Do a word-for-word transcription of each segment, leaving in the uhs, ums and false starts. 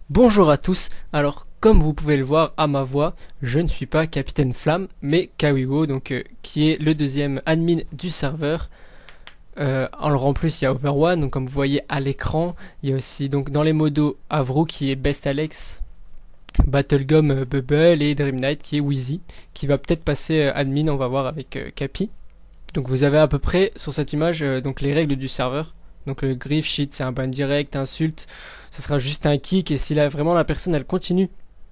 Bonjour à tous, alors comme vous pouvez le voir à ma voix, je ne suis pas Capitaine Flamme, mais Kawigo, donc euh, qui est le deuxième admin du serveur. Euh, alors en plus il y a Overone, donc comme vous voyez à l'écran, il y a aussi donc dans les modos Avro qui est Best Alex, Battlegum euh, Bubble et Dream Knight qui est Wheezy, qui va peut-être passer euh, admin, on va voir avec euh, Capi. Donc vous avez à peu près sur cette image euh, donc les règles du serveur. Donc le grief, shit, c'est un ban direct, insulte, ça sera juste un kick, et si là, vraiment la personne elle continue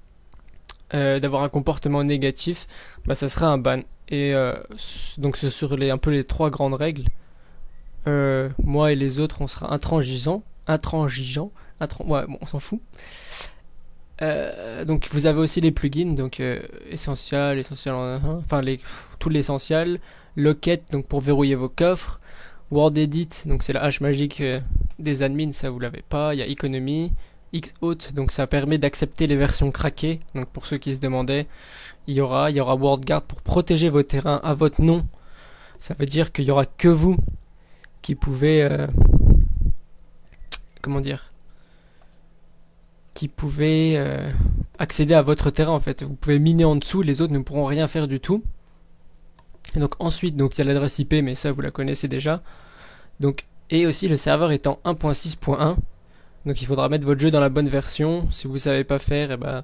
euh, d'avoir un comportement négatif, bah ça sera un ban. Et euh, donc c'est sur les, un peu les trois grandes règles. Euh, moi et les autres, on sera intransigeant, intransigeant, intran ouais bon on s'en fout. Euh, donc vous avez aussi les plugins, donc euh, essentiel, essentiel en un, enfin les, tout l'essentiel, Locket donc pour verrouiller vos coffres. Word Edit, donc c'est la hache magique euh, des admins, ça vous l'avez pas. Il y a Economy, Xout, donc ça permet d'accepter les versions craquées. Donc pour ceux qui se demandaient, il y aura, il y aura WordGuard pour protéger vos terrains à votre nom. Ça veut dire qu'il y aura que vous qui pouvez, euh, comment dire, qui pouvez euh, accéder à votre terrain en fait. Vous pouvez miner en dessous, les autres ne pourront rien faire du tout. Et donc ensuite, donc il y a l'adresse I P, mais ça vous la connaissez déjà. Donc et aussi le serveur étant un point six point un, donc il faudra mettre votre jeu dans la bonne version. Si vous savez pas faire, et eh ben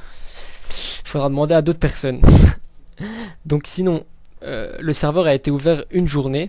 il faudra demander à d'autres personnes. Donc sinon, euh, le serveur a été ouvert une journée,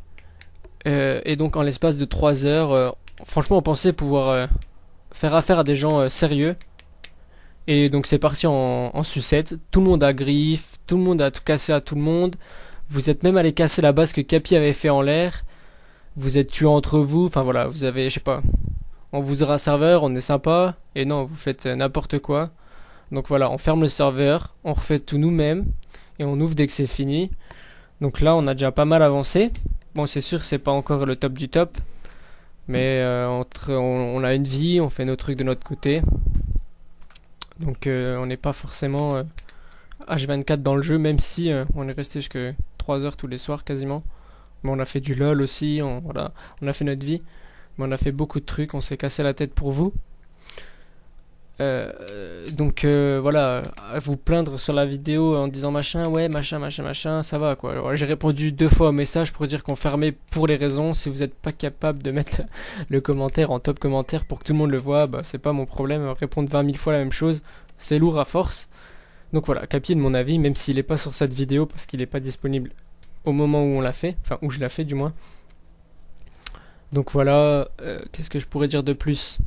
euh, et donc en l'espace de trois heures, euh, franchement on pensait pouvoir euh, faire affaire à des gens euh, sérieux. Et donc c'est parti en, en sucette, tout le monde a griffe, tout le monde a tout cassé à tout le monde. Vous êtes même allé casser la base que Capi avait fait en l'air. Vous êtes tués entre vous, enfin voilà, vous avez, je sais pas, on vous aura un serveur, on est sympa, et non, vous faites n'importe quoi. Donc voilà, on ferme le serveur, on refait tout nous-mêmes, et on ouvre dès que c'est fini. Donc là, on a déjà pas mal avancé. Bon, c'est sûr, c'est pas encore le top du top, mais euh, entre, on, on a une vie, on fait nos trucs de notre côté. Donc euh, on n'est pas forcément euh, H vingt-quatre dans le jeu, même si euh, on est resté jusqu'à trois heures tous les soirs quasiment. Mais on a fait du LOL aussi, on, voilà, on a fait notre vie. Mais on a fait beaucoup de trucs, on s'est cassé la tête pour vous. Euh, donc euh, voilà, à vous plaindre sur la vidéo en disant machin, ouais, machin, machin, machin, ça va quoi. Alors, j'ai répondu deux fois au message pour dire qu'on fermait pour les raisons. Si vous n'êtes pas capable de mettre le commentaire en top commentaire pour que tout le monde le voit, bah c'est pas mon problème. Répondre vingt mille fois la même chose, c'est lourd à force. Donc voilà, Capi de mon avis, même s'il n'est pas sur cette vidéo parce qu'il n'est pas disponible au moment où on l'a fait, enfin où je l'ai fait du moins. Donc voilà, euh, qu'est-ce que je pourrais dire de plus?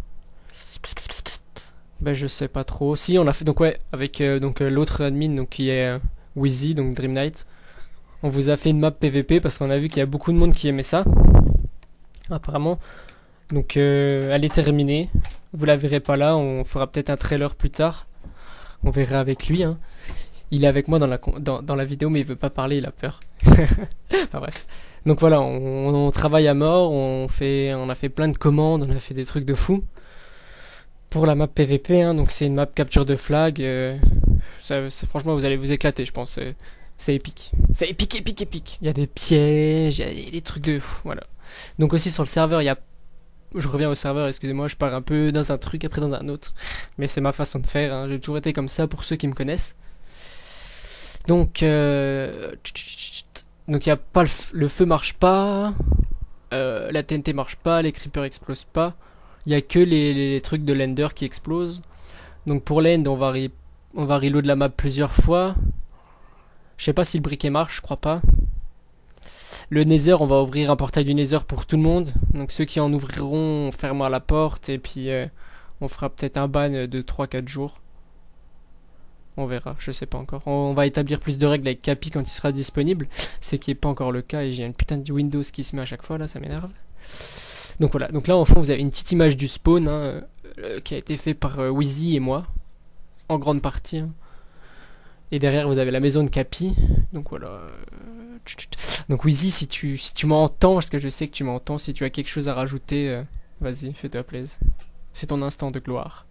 Ben je sais pas trop. Si on a fait donc ouais avec euh, donc euh, l'autre admin donc qui est euh, Wheezy donc Dream Knight. On vous a fait une map P V P parce qu'on a vu qu'il y a beaucoup de monde qui aimait ça. Apparemment. Donc euh, elle est terminée. Vous la verrez pas là. On fera peut-être un trailer plus tard. On verra avec lui. Hein. Il est avec moi dans la dans, dans la vidéo mais il veut pas parler. Il a peur. Enfin bref. Donc voilà, on, on travaille à mort. On fait on a fait plein de commandes. On a fait des trucs de fou. Pour la map P V P, hein, donc c'est une map capture de flag. Euh, ça, franchement, vous allez vous éclater, je pense. C'est épique. C'est épique, épique, épique. Il y a des pièges, il y a des trucs de fou. Voilà. Donc aussi sur le serveur, il y a. Je reviens au serveur, excusez-moi, je pars un peu dans un truc, après dans un autre. Mais c'est ma façon de faire. Hein. J'ai toujours été comme ça pour ceux qui me connaissent. Donc, euh... donc il y a pas le, f... le feu marche pas. Euh, la T N T marche pas, les creepers explosent pas. Il n'y a que les, les trucs de l'ender qui explosent. Donc pour l'end, on va, re, on va reload la map plusieurs fois. Je sais pas si le briquet marche, je crois pas. Le Nether, on va ouvrir un portail du Nether pour tout le monde. Donc ceux qui en ouvriront, on fermera la porte. Et puis euh, on fera peut-être un ban de trois quatre jours. On verra, je sais pas encore. On va établir plus de règles avec Capi quand il sera disponible. C'est qui n'est pas encore le cas. Et j'ai une putain de Windows qui se met à chaque fois, là, ça m'énerve. Donc voilà, donc là en fond vous avez une petite image du spawn hein, euh, qui a été fait par euh, Wheezy et moi, en grande partie. Hein. Et derrière vous avez la maison de Capi, donc voilà. Euh, donc Wheezy, si tu, si tu m'entends, parce que je sais que tu m'entends, si tu as quelque chose à rajouter, euh, vas-y, fais-toi plaisir. C'est ton instant de gloire.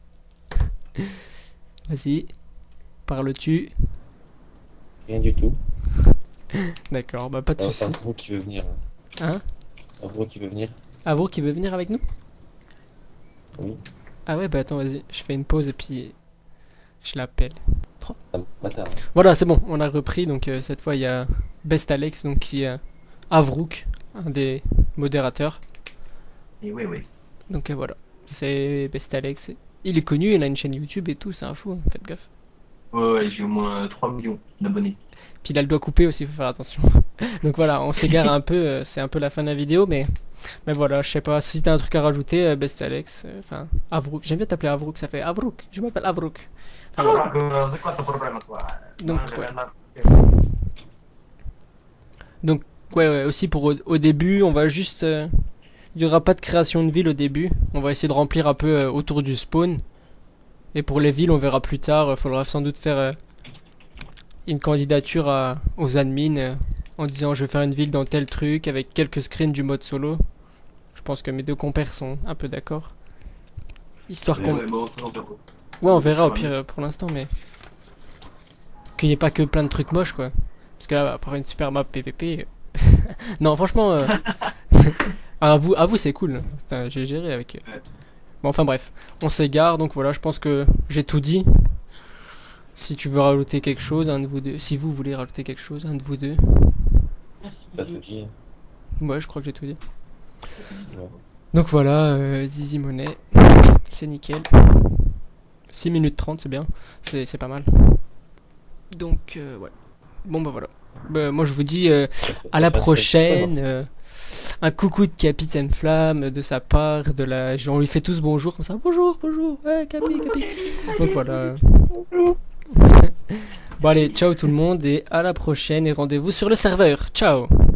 Vas-y, parles-tu? Rien du tout. D'accord, bah pas de Alors, soucis. Avro qui veut venir. Hein? Avro qui veut venir. Avro qui veut venir avec nous? Oui. Ah ouais, bah attends, vas-y, je fais une pause et puis je l'appelle. Un bâtard. Voilà, c'est bon, on a repris. Donc euh, cette fois, il y a Best Alex, donc qui est euh, Avrouk, un des modérateurs. Et oui, oui. Donc euh, voilà, c'est Best Alex. Il est connu, il a une chaîne YouTube et tout, c'est un fou, hein, faites gaffe. Ouais, ouais, j'ai au moins trois millions d'abonnés. Puis il a le doigt coupé aussi, faut faire attention. Donc voilà, on s'égare un peu, euh, c'est un peu la fin de la vidéo, mais mais voilà, je sais pas, si t'as un truc à rajouter, euh, Best Alex, euh, enfin, Avrouk, j'aime bien t'appeler Avrouk, ça fait Avrouk, je m'appelle Avrouk. Enfin, voilà. Alors, c'est quoi ton problème, toi? Donc, ouais. Donc, ouais, ouais, aussi pour au, au début, on va juste... euh, il y aura pas de création de ville au début, on va essayer de remplir un peu euh, autour du spawn. Et pour les villes, on verra plus tard, il faudra sans doute faire euh, une candidature à, aux admins euh, en disant je vais faire une ville dans tel truc avec quelques screens du mode solo. Je pense que mes deux compères sont un peu d'accord. Histoire qu'on... Ouais, bon, on verra. Ouais, on verra au pire euh, pour l'instant, mais... Qu'il n'y ait pas que plein de trucs moches, quoi. Parce que là, après une super map P V P... non, franchement... Euh... à vous, à vous c'est cool. Putain, j'ai géré avec... Euh... Bon, enfin bref. On s'égare, donc voilà, je pense que j'ai tout dit. Si tu veux rajouter quelque chose, un de vous deux... Si vous voulez rajouter quelque chose, un de vous deux... Pas tout dit. Ouais, je crois que j'ai tout dit. Ouais. Donc voilà, euh, Zizi Money. C'est nickel. six minutes trente, c'est bien. C'est c'est pas mal. Donc, euh, ouais. Bon, bah voilà. Bah, moi, je vous dis euh, à la prochaine. Euh, un coucou de Capitaine Flamme de sa part. De la... On lui fait tous bonjour comme ça. Bonjour, bonjour. Ouais, Capi, Capi. Donc voilà. Bon, allez, ciao tout le monde. Et à la prochaine. Et rendez-vous sur le serveur. Ciao.